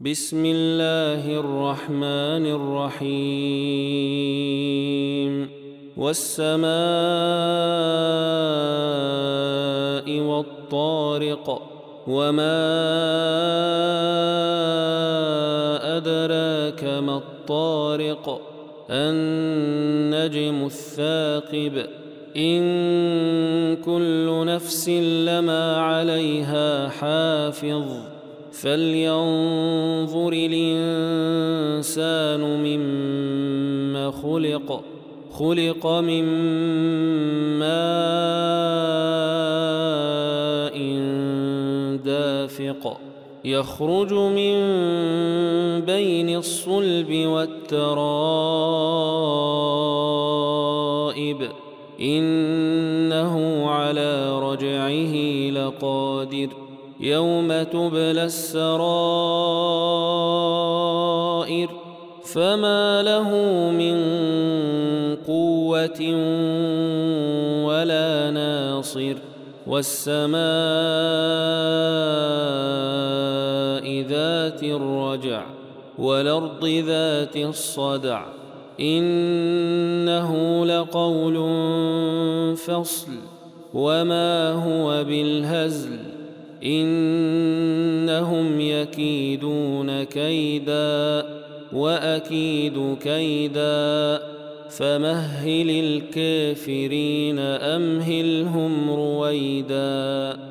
بسم الله الرحمن الرحيم والسماء والطارق وما أدراك ما الطارق النجم الثاقب إن كل نفس لما عليها حافظ فلينظر الإنسان مما خلق من ماء دافق يخرج من بين الصلب والترائب إنه على رجعه لقادر يوم تبلى السرائر فما له من قوة ولا ناصر والسماء ذات الرجع والأرض ذات الصدع إنه لقول فصل وما هو بالهزل إنهم يكيدون كيدا وأكيد كيدا فمهل الكافرين أمهلهم رويدا